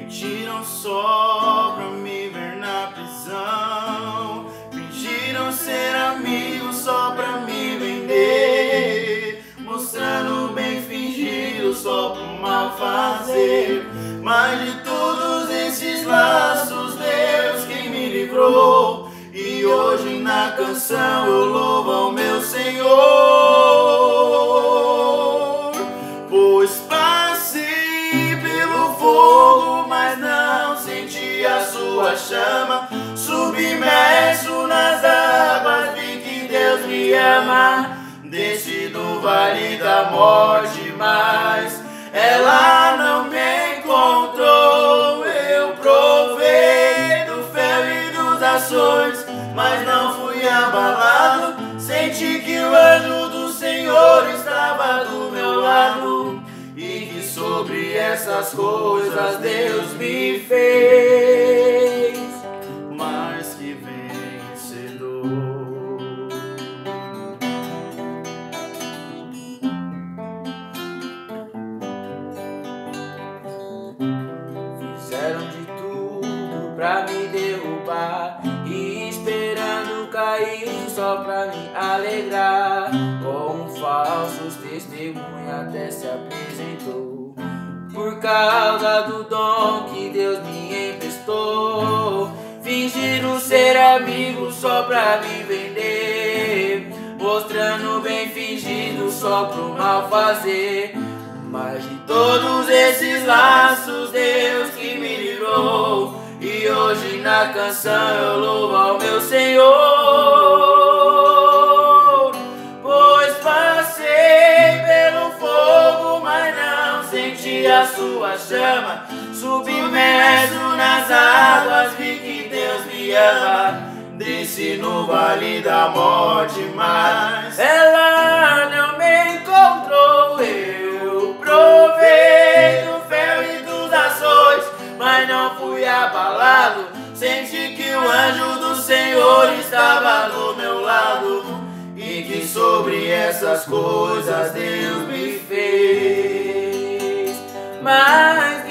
Mentiram só pra me ver na prisão. Fingiram ser amigos só pra me vender, mostrando bem fingido só pro mal fazer. Mas de todos esses laços, Deus quem me livrou. E hoje na canção eu louvo ao meu Senhor. Pois passei pelo fogo, mas não senti a sua chama. Submerso nas águas, vi que Deus me ama. Desci do vale da morte, mas ela não me encontrou. Eu provei do fel e dos açoites, mas não fui abalado. Senti que o anjo do Senhor estava do meu lado, e que sobre essas coisas Deus me fez mais que vencedor. Fizeram de tudo pra me derrubar, e esperando cair só pra me alegrar. Com falsos testemunhos até se apresentou, por causa do dom que Deus me emprestou. Fingiram ser amigos só pra me vender, mostrando bem fingido só pro mal fazer. Mas de todos esses laços, Deus que me livrou. E hoje na canção eu louvo ao meu Senhor. Pois passei pelo fogo, mas não senti a sua chama. Submerso nas águas, vi que Deus me ama. Desci no vale da morte, mas ela não me encontrou. Eu provei do fel e dos açoites, mas não fui abalado. Senti que o anjo do Senhor estava do meu lado, e que sobre essas coisas Deus me fez mais